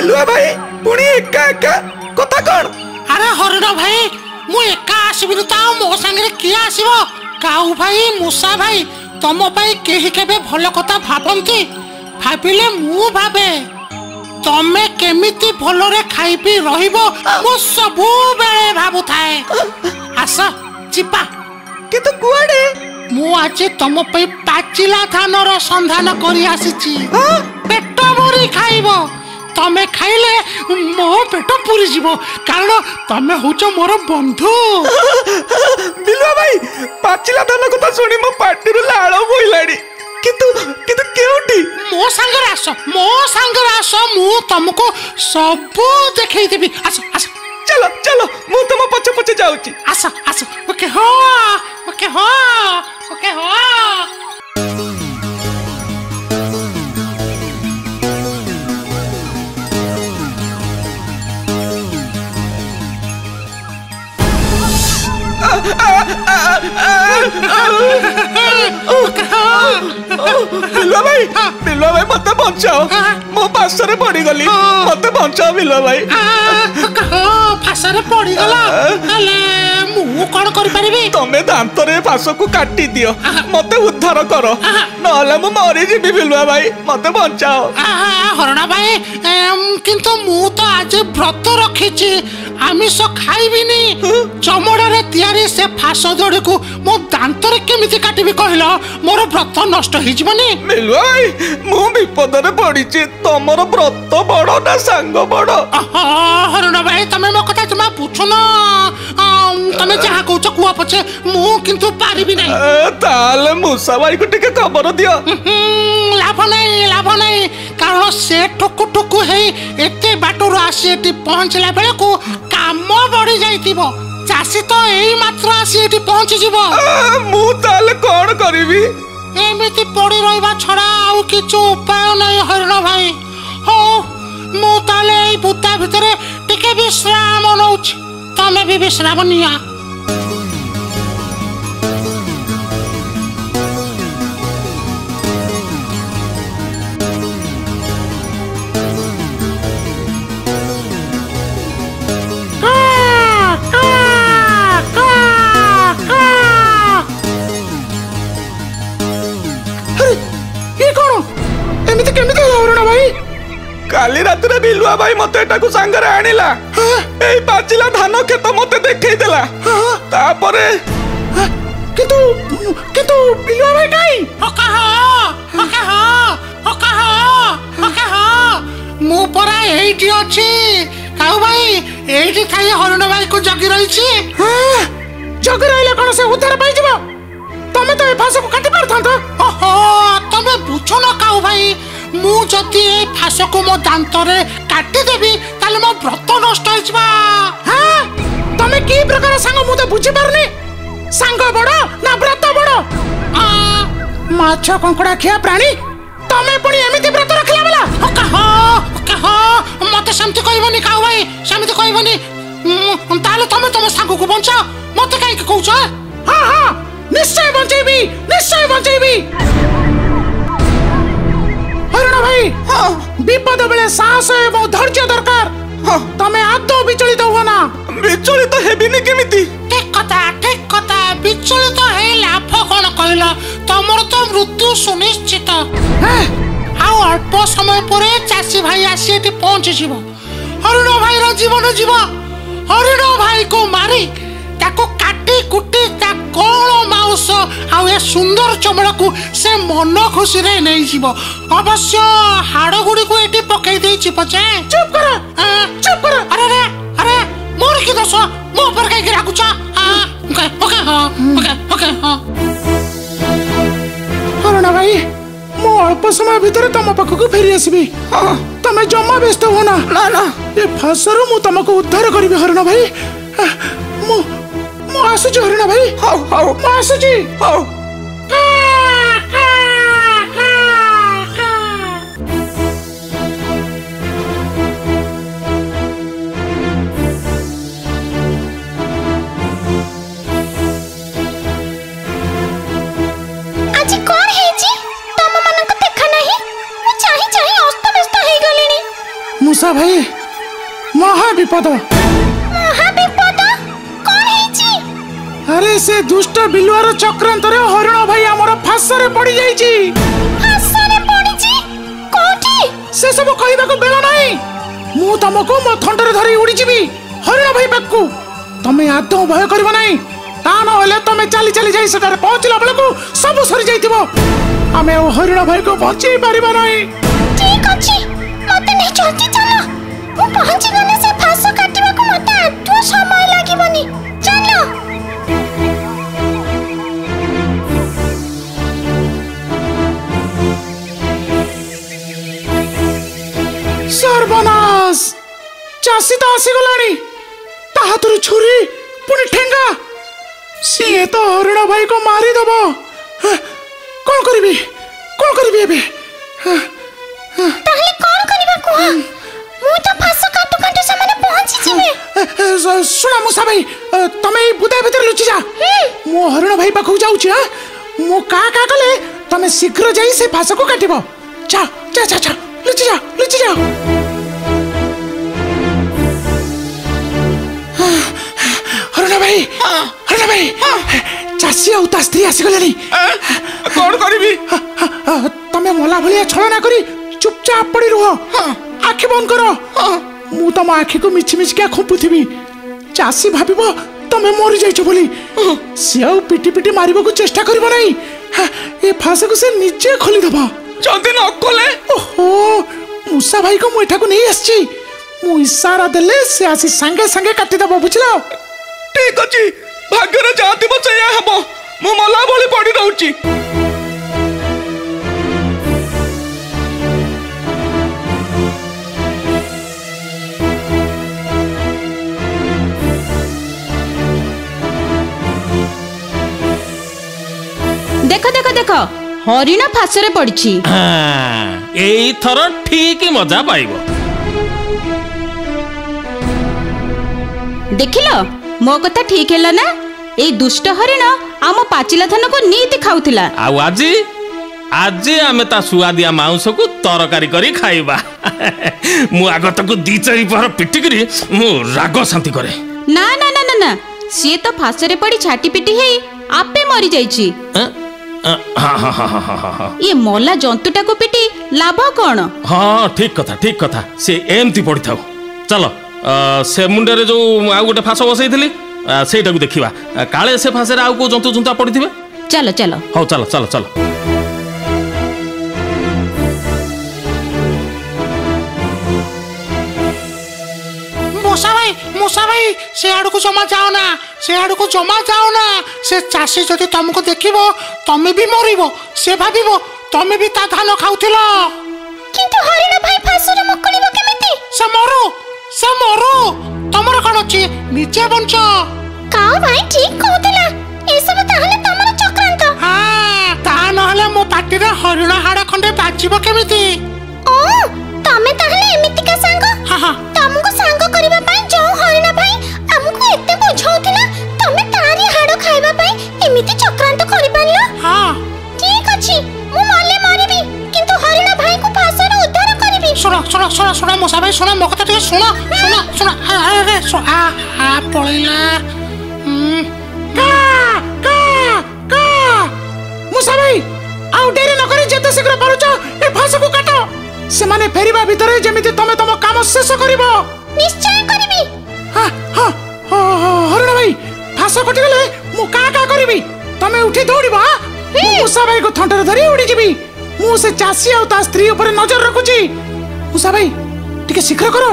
बिलुआ भाई पुणी एका एका कथा कौन? अरे हरिण भाई मु एका आसबिनी तो मो संगे किए आसब? काऊ भाई मूसा भाई तुम केही केबे भल कथा भाबंती? भाबिले मु भाबे तमे केमिति भलरे खाई पी रहिबो मु सबु बेले भाबु थाए। आस चिपा कितु कुआडे मु आज तुम पे पाचिला धानर संधान करी आसीची। पेट भरी खाइबो तमे खाइले मो पेट पूरी जीवो कारण तमे होचो मोर बंधु। बिलुआ भाई पाचिला धान कथा सुनी मो पाटी रु लाळ बोइलाडी कितु कितु केउटी मो संगर आस मु तुमको सब देखै देबी। आस आस चलो चलो मु तुम पछे पछे जाउची। आस आस ओके हो ओके हो ओके हो। बिलुआ भाई मत बचाओ मो पासरे पड़ी गली मत बचाओ बिलुआ भाई। फासरे पड़ी गला हेले मु कोन करि परिबी? तमे दांतरे फास को काटी दियो मते उद्धार करो नहले मु मरि जिबी बिलुआ भाई मत बचाओ। हरणा भाई किंतु मु तो आज व्रत रखिछि आमिष खाइबिनी चमड़ारे तयारी से फास जोड़ी को मो दांतरे केमिति काटिबी कहलो मोर व्रत नष्ट हि जिवनी। बिलुआ भाई मु विपद रे पड़िछि तमरो व्रत बड़ ना सांग बड़? हरणा भाई तमे मो कथा जमा पूछो ना तमे जहा कहउछ कुआ पछे मु किंतु पारिबी नै। ताले मूसा भाई को टिके खबर दियो। लाभ नहीं कारण से ठुकु ठुकु है एते बाटरो आसी एटी पहुंचला बेले को काम बढ़ी जाइतिबो चासी तो एई मात्र आसी एटी पहुंची जिवो। मु ताले कोन करिवि? एमिति पड़ी रहबा छडा आउ किछु उपाय नै हरण भाई। हो मु ताले एई बुता भितरे टिके विश्राम नउछ तमे भी विश्राम निया। काली रात रे बिलुआ भाई मते एटा को संगरे आनिला एई पाचिला धान खेत मते देखै देला तापरे कितु बिलुआ भाई काई मु परा एठी अछि काऊ भाई एठी थाई हरण भाई को जगी रही छी। जगी रहले कोन से उधार पाई जबो तमे तो ए फास को काटी परथांत। ओहो तमे बुझो न काऊ भाई मु जति ए फास को मो दांतरे काटी देबी ताले मो व्रत नष्ट हो जबा। हां तमे की प्रकार संग मु तो बुझी परनी संग बडो ना व्रत बडो? माछ कंकड़ा खिया प्राणी तमे पुनी एमिति व्रत रखला वाला ओका मते शांति कहबनी काऊ भाई शांति कहबनी ताले तमे संग को बंचा मते काई के कहउछ? हां निश्चय बंचेबी हरण भाई। विपद बेले साहस एवं धैर्य दरकार। तमे आदौ विचलित हो ना? विचलित हेबिनी केमिति? ठीक कथा विचलित हे लाभ कोन कहला तमर तो मृत्यु सुनिश्चित। आ अल्प समय परे चासी भाई आसी एठी पहुंची जीव हरण भाई रो जीवन जीव हरण भाई को मारी ताको काटी कुटी ता कोळ माउस आ ए सुंदर चमड़ा को से मन खुशी रे नै जीव अवश्य हाड़ गुडी को एटी पकई देई छी पछे। चुप कर अरे मोर की दोष मो पर काई गिरा कुछ। ओके हरण भाई मो अल्प समय भीतर तम पाखक फेरी आसबी तमे जम्मा व्यस्त हो ना ए फासरो मु तमको उद्धार करबी हरण भाई। मु आसुची हरण भाई। हाउ मु आसुची हाउ। मूसा भाई महाविपद अरे से दुष्ट बिलुआर चक्रांतर हरिण भाई आमर फासरे पड़ी जाइछि। से सब कहबाको बेला नहीं। मु तुमको मो थंडरे धरी उड़ी जीवी हरिण भाई पाखु। तमे आदौ भय करबो नहीं। ता न होले तमे चली चली जाई सेटारे पहुंचला बेलको सब सरी जाइथिबो। आमे ओ हरिण भाई को बंची पारिबो नहीं। ठीक अछि मते नहीं जल्दी चलो। मु पहुंची गने से फास काटिबा को मते आदौ समय लागिबोनी। चलो सर्वनाश चासी तो आसी गलानी। ता हाथुर छुरी पुनी ठेंगा सीए तो हरिण भाई को मारी दबो। कौन करिबी एबे ताहले कौन करिबा को मु तो फास काटू काटू से माने पहुंची जिवे। सुना मुसा भाई तमे ई बुदा भीतर लुचि जा। मो हरिण भाई पाखु जाउछि। मो का कले तमे शीघ्र जाई से फास को काटिबो। जा जा जा जा लुचि जा। हरिण भाई चासी आ ता स्त्री आसी गलेनी। कौन करिबी तमे मला भलिया छळना करी चुपचाप पड़ी रुह। आखि बंद करो। मु तम आखि को मिछि मिछि के खोपुथिबी। चासी भाबिबो तमे मरि जाइछो बोली। से आ पिटी पिटी मारिबो को चेष्टा करबो नहीं। ए फास को से नीचे खोली दबो। जल्दी न खोले। ओहो मुसा भाई को मु एठा को नहीं आछि। मु इशारा देले से आसी संगे संगे काटी दबो बुझलो। ठीक अछि भाग्यर जाति बचैया हबो। मु मला भली पड़ी रहउची। देखो देखो देखो हरिण फासरे पड़िछि। एई थर ठीक मजा पाइबो। देखिलो मो कथा ठीक हैला ना। ए दुष्ट हरिण आम पाचिला धान को नीति खाउथिला। आउ आजी आजी आमे ता सुआदिया मांस को तरकारी करी खाइबा। मु आगत को दी चारि पर पिटी करी मु राग शांति करे। ना ना ना ना ना सी तो फासरे पड़ी छाटी पिटी हेई आपे मरी जाइछि। ये मला जंतुटा को पिटी लाभ कौन? हाँ ठीक कथा से एमती पड़ी थाउ। चलो से मुंडे जो आउ गोटे फास बसई सेटा को देखिबा काले से फासरे आउ को जंतु जुंता पड़ी थिबे। चलो चलो हौ चलो चलो चलो। मूसा भाई से आड़ को जमा जाओ ना। से चासी जदि तुमको देखिबो तमे भी मरिबो। से भाबिबो तमे भी ता धान खाउथिलो। किंतु हरिण भाई फासरे मकड़िबो केमिति? से मरो तमर कोन अछि निचे बंच। काओ भाई ठीक कहतला। ए सब ताहले तमर चक्रांत। हां ता नहले मो पाटी रे हरिण हाड़ खंडे बाजिबो केमिति? ओ तमे ताहले एमिति का संग? हां तमको संग करबा पई जो हरिण भाई हमको एते बुझाउथिला तमे तारी हाड़ खाइबा पई एमिति चक्रांत करि पारलो। हां ठीक अछि मु मारले मारिबी किंतु हरिण भाई को फासरे उद्धार करबी। सुनो मूसा भाई सुनो मो कथा टिके सुनो। अरे आ पळैला। का मूसा भाई आउ डेरी न करी जेते शीघ्र पारुछ ए फास को काटो। से माने फेरिबा भितरे जेमिति तमे तम काम शेष करिवो। निश्चय करबी। हां हरिण भाई फास कटि गेले मु का करबी तमे उठी दौड़िबो। मूसा भाई को थंडर धरी उड़ी जीवी। मु से चासी आ ता स्त्री ऊपर नजर रखुची। मूसा भाई टिके शीघ्र करो।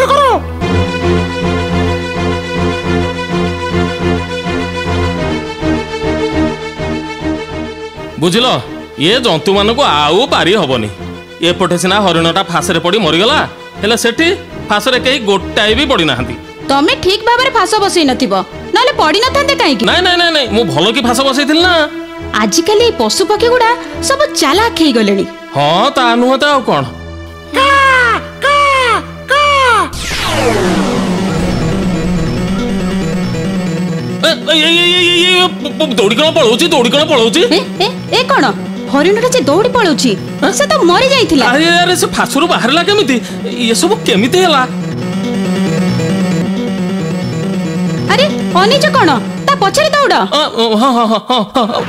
बुझिलो ये जंतु मान को आउ पारी हबनी। ये पटे सिना हरिणटा फासरे पड़ी मरिगला हेले सेठी फासरे कई गोटाए भी पड़ी नाहंती। तमे ठीक भाबरे फास बसई नथिबो नले पड़ी नथांते काई कि? नहीं मु भलो की फास बसईथिल ना। आजिकली पशु पक्षी गुड़ा सब चालाक हेई गलेनी। हाँ ता नुहता आ कोन दौड़ी कण पळौची। ए कोन हरिणटा जे दौड़ी पळौची से तो मरि जाइथिला। अरे से फासुरु बाहरला केमिति ये सब केमिति हला? ଅନିଜ କଣ ତା ପଛରେ ଦୌଡ଼। ହଁ ହଁ ହଁ ହଁ ହଁ।